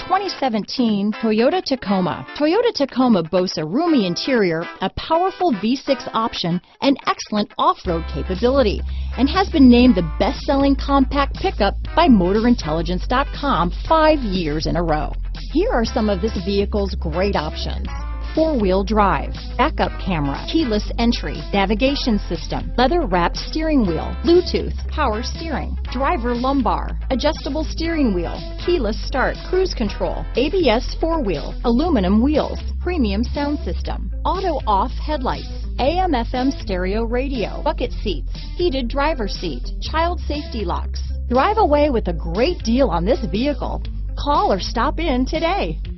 2017 Toyota Tacoma. Toyota Tacoma boasts a roomy interior, a powerful V6 option, and excellent off-road capability, and has been named the best-selling compact pickup by MotorIntelligence.com 5 years in a row. Here are some of this vehicle's great options: four-wheel drive, backup camera, keyless entry, navigation system, leather-wrapped steering wheel, Bluetooth, power steering, driver lumbar, adjustable steering wheel, keyless start, cruise control, ABS four-wheel, aluminum wheels, premium sound system, auto-off headlights, AM/FM stereo radio, bucket seats, heated driver's seat, child safety locks. Drive away with a great deal on this vehicle. Call or stop in today.